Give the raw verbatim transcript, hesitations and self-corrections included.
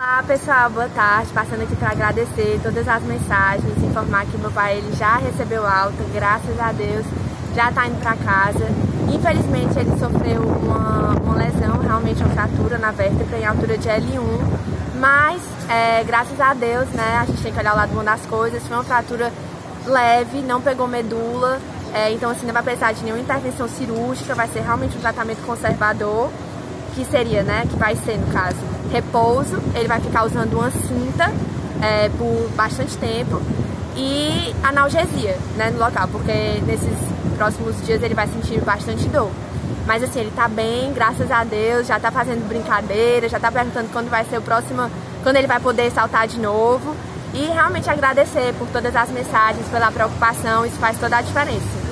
Olá pessoal, boa tarde, passando aqui para agradecer todas as mensagens, informar que meu pai ele já recebeu alta, graças a Deus, já está indo para casa. Infelizmente ele sofreu uma, uma lesão, realmente uma fratura na vértebra em altura de L um, mas é, graças a Deus, né, a gente tem que olhar o lado bom das coisas, foi uma fratura leve, não pegou medula, é, então assim não vai precisar de nenhuma intervenção cirúrgica, vai ser realmente um tratamento conservador, que seria, né, que vai ser no caso, repouso, ele vai ficar usando uma cinta é, por bastante tempo e analgesia, né, no local, porque nesses próximos dias ele vai sentir bastante dor. Mas assim, ele tá bem, graças a Deus, já tá fazendo brincadeira, já tá perguntando quando vai ser o próximo, quando ele vai poder saltar de novo. E realmente agradecer por todas as mensagens, pela preocupação, isso faz toda a diferença.